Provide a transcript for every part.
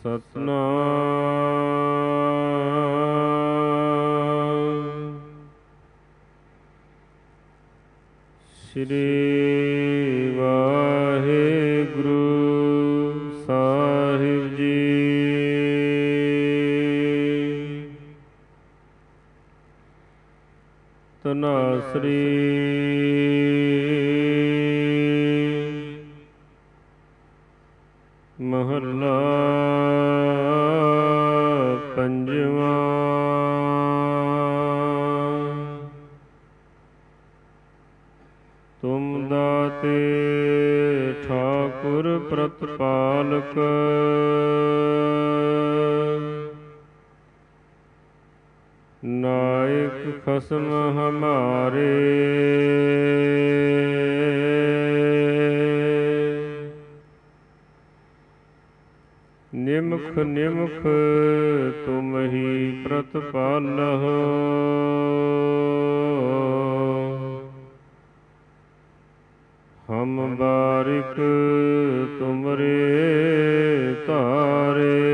ਸਤਨਾਮ ਸ੍ਰੀ ਵਾਹਿਗੁਰੂ ਸਾਹਿਬ ਜੀ। ਧਨਾਸਰੀ ਮਹੱਲਾ ਪੰਜਵਾਂ। ਤੁਮ ਦਾਤੇ ਠਾਕੁਰ ਪ੍ਰਤਪਾਲਕ, ਨਾਇਕ ਖਸਮ ਹਮਾਰੇ। ਨਿਮਖ ਨਿਮਖ ਤੁਮ ਹੀ ਪ੍ਰਤਪਾਲਹੁ, ਹਮ ਬਾਰਿਕ ਤੁਮਰੇ ਧਾਰੇ।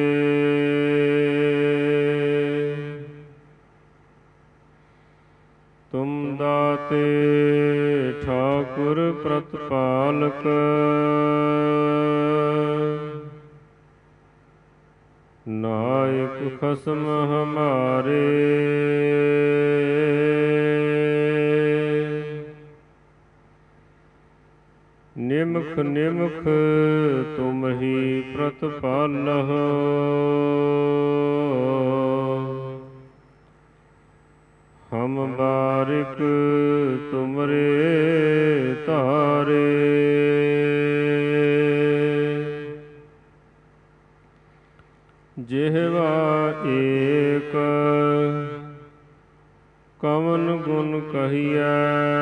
ਤੁਮ ਦਾਤੇ ਠਾਕੁਰ ਪ੍ਰਤਪਾਲਕ, ਨਾਇਕ ਖਸਮ ਹਮਾਰੇ। ਨਿਮਖ ਨਿਮਖ ਤੁਮ ਹੀ ਪ੍ਰਤਪਾਲਹੁ, ਹਮ ਬਾਰਿਕ ਤੁਮਰੇ ਧਾਰੇ। ਜਿਹਵਾ ਏਕ ਕਵਨ ਗੁਣ ਕਹੀਐ,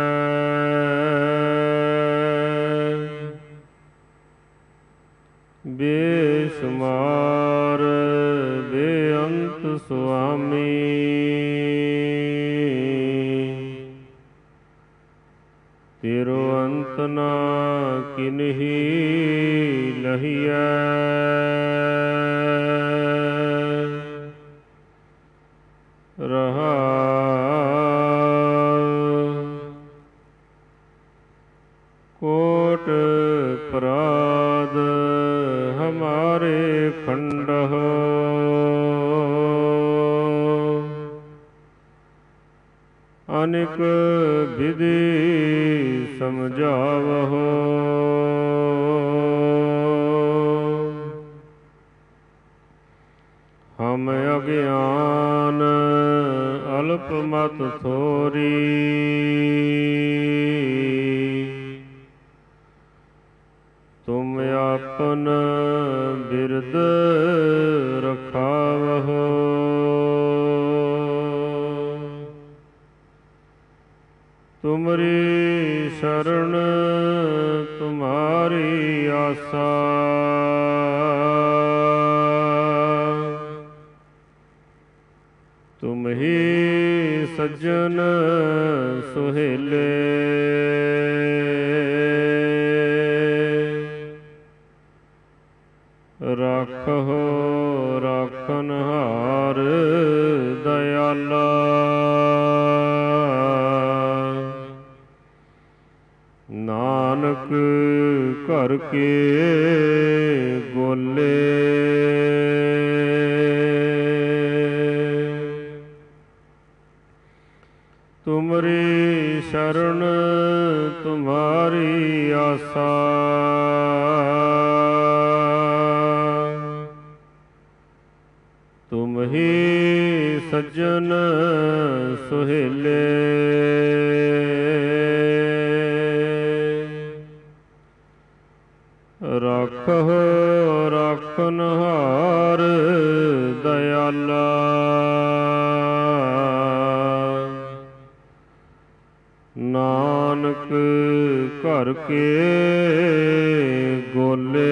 ਬੇਸ਼ੁਮਾਰ ਬੇਅੰਤ ਸੁਆਮੀ। ਤੇਰੋ ਅੰਤ ਨਾ ਕਿਨਹੀ ਲਹੀਐ, ਕੋਟ ਪਰਾਧ ਹਮਾਰੇ ਖੰਡਹੁ, ਅਨਿਕ ਵਿਧੀ ਸਮਝਾਵਹੁ। ਹਮ ਅਗਿਆਨ ਅਲਪ ਮਤ ਥੋਰੀ, ਤੁਮ ਆਪਨ ਬਿਰਦ ਰਖਾਵਹੁ। ਤੁਮਰੀ ਸ਼ਰਨ ਤੁਮਾਰੀ ਆਸਾ, ਤੁਮ ਹੀ ਸੱਜਣ ਸੁਹੇਲੇ। ਰਾਖਹੁ ਰਾਖਨਹਾਰ ਦਇਆਲਾ, ਨਾਨਕ ਘਰ ਕੇ ਗੋਲੇ। ਤੁਮਰੀ ਸ਼ਰਨ ਤੁਮਾਰੀ ਆਸਾ, ਤੁਮ ਹੀ ਸੱਜਣ ਸੁਹੇਲੇ। ਰਾਖਹੁ ਰਾਖਨਹਾਰ ਦਇਆਲਾ, ਨਾਨਕ ਘਰ ਕੇ ਗੋਲੇ।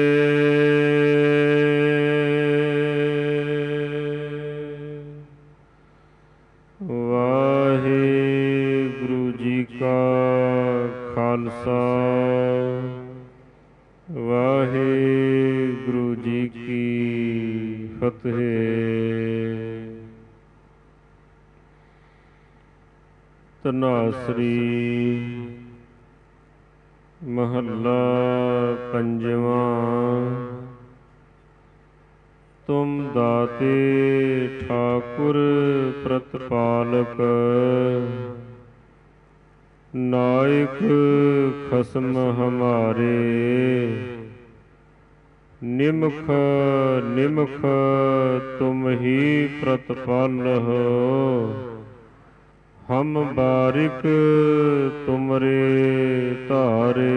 ਵਾਹਿਗੁਰੂ ਜੀ ਕਾ ਖਾਲਸਾ, ਵਾਹਿਗੁਰੂ ਜੀ ਕੀ ਫਤਿਹ। ਧਨਾਸਰੀ ਮਹੱਲਾ ਪੰਜਵਾਂ। ਤੁਮ ਦਾਤੇ ਠਾਕੁਰ ਪ੍ਰਤਪਾਲਕ, ਨਾਇਕ ਖਸਮ ਹਮਾਰੇ। ਨਿਮਖ ਨਿਮਖ ਤੁਮ ਹੀ ਪ੍ਰਤਪਾਲਹੁ, ਹਮ ਬਾਰਿਕ ਤੁਮਰੇ ਧਾਰੇ।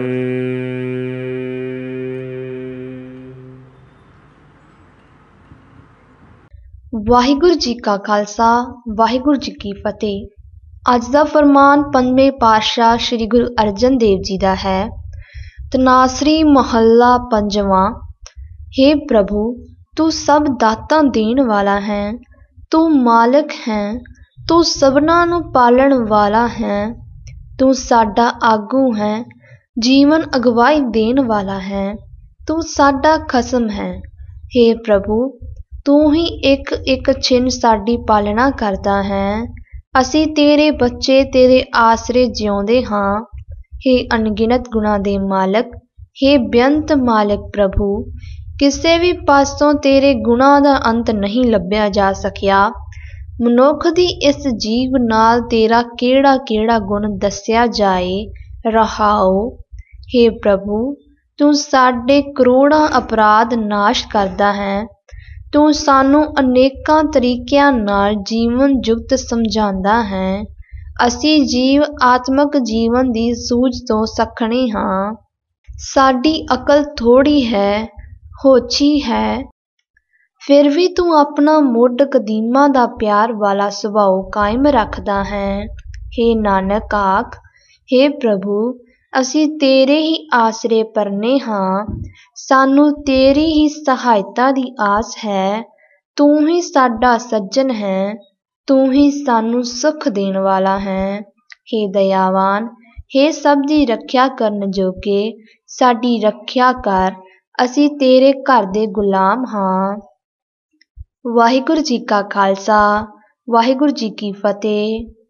ਵਾਹਿਗੁਰੂ ਜੀ ਕਾ ਖਾਲਸਾ, ਵਾਹਿਗੁਰੂ ਜੀ ਕੀ ਫਤਿਹ। ਅੱਜ ਦਾ ਫਰਮਾਨ ਪੰਜਵੇਂ ਪਾਤਸ਼ਾਹ ਸ੍ਰੀ ਗੁਰੂ ਅਰਜਨ ਦੇਵ ਜੀ ਦਾ ਹੈ। ਤਨਾਸਰੀ ਮਹੱਲਾ ਪੰਜਵਾਂ। हे ਪ੍ਰਭੂ, ਤੂੰ ਸਭ ਦਾਤਾਂ ਦੇਣ ਵਾਲਾ ਹੈ, ਤੂੰ ਮਾਲਕ ਹੈ, ਤੂੰ ਸਭਨਾਂ ਨੂੰ ਪਾਲਣ ਵਾਲਾ ਹੈ, ਤੂੰ ਸਾਡਾ ਆਗੂ ਹੈ, ਜੀਵਨ ਅਗਵਾਈ ਦੇਣ ਵਾਲਾ ਹੈ, ਤੂੰ ਸਾਡਾ ਖਸਮ ਹੈ। हे ਪ੍ਰਭੂ, ਤੂੰ ਹੀ ਇੱਕ ਇੱਕ ਛਿਨ ਸਾਡੀ ਪਾਲਣਾ ਕਰਦਾ ਹੈ। ਅਸੀਂ ਤੇਰੇ ਬੱਚੇ ਤੇਰੇ ਆਸਰੇ ਜਿਉਂਦੇ ਹਾਂ। हे ਅਣਗਿਣਤ ਗੁਣਾਂ ਦੇ ਮਾਲਕ, हे ਬੇਅੰਤ ਮਾਲਕ ਪ੍ਰਭੂ, ਕਿਸੇ ਵੀ ਪਾਸੋਂ ਤੇਰੇ ਗੁਣਾਂ ਦਾ ਅੰਤ ਨਹੀਂ ਲੱਭਿਆ ਜਾ ਸਕਿਆ। ਮਨੁੱਖ ਦੀ ਇਸ ਜੀਵ ਨਾਲ ਤੇਰਾ ਕਿਹੜਾ ਕਿਹੜਾ ਗੁਣ ਦੱਸਿਆ ਜਾਏ। ਰਹਾਉ। हे ਪ੍ਰਭੂ, ਤੂੰ ਸਾਡੇ ਕਰੋੜਾਂ ਅਪਰਾਧ ਨਾਸ਼ ਕਰਦਾ ਹੈ। ਤੂੰ ਸਾਨੂੰ ਅਨੇਕਾਂ ਤਰੀਕਿਆਂ ਨਾਲ ਜੀਵਨ ਜੁਗਤ ਸਮਝਾਉਂਦਾ ਹੈ। ਅਸੀਂ ਜੀਵ ਆਤਮਕ ਜੀਵਨ ਦੀ ਸੂਝ ਤੋਂ ਸੱਖਣੇ ਹਾਂ। ਸਾਡੀ ਅਕਲ ਥੋੜ੍ਹੀ ਹੈ, ਹੋਛੀ ਹੈ, ਫਿਰ ਵੀ ਤੂੰ ਆਪਣਾ ਮੁੱਢ ਕਦੀਮਾਂ ਦਾ ਪਿਆਰ ਵਾਲਾ ਸੁਭਾਅ ਕਾਇਮ ਰੱਖਦਾ ਹੈ। हे ਨਾਨਕ ਆਖ, हे ਪ੍ਰਭੂ, ਅਸੀਂ ਤੇਰੇ ਹੀ ਆਸਰੇ ਪਰਨੇ ਹਾਂ। ਸਾਨੂੰ ਤੇਰੀ ਹੀ ਸਹਾਇਤਾ ਦੀ ਆਸ ਹੈ। ਤੂੰ ਹੀ ਸਾਡਾ ਸੱਜਣ ਹੈ, ਤੂੰ ਹੀ ਸਾਨੂੰ ਸੁੱਖ ਦੇਣ ਵਾਲਾ ਹੈ। हे ਦਇਆਵਾਨ, हे ਸਭ ਦੀ ਰੱਖਿਆ ਕਰਨ ਜੋਗੇ, ਸਾਡੀ ਰੱਖਿਆ ਕਰ। ਅਸੀਂ ਤੇਰੇ ਘਰ ਦੇ ਗੁਲਾਮ ਹਾਂ। ਵਾਹਿਗੁਰੂ ਜੀ ਕਾ ਖਾਲਸਾ, ਵਾਹਿਗੁਰੂ ਜੀ ਕੀ ਫਤਿਹ।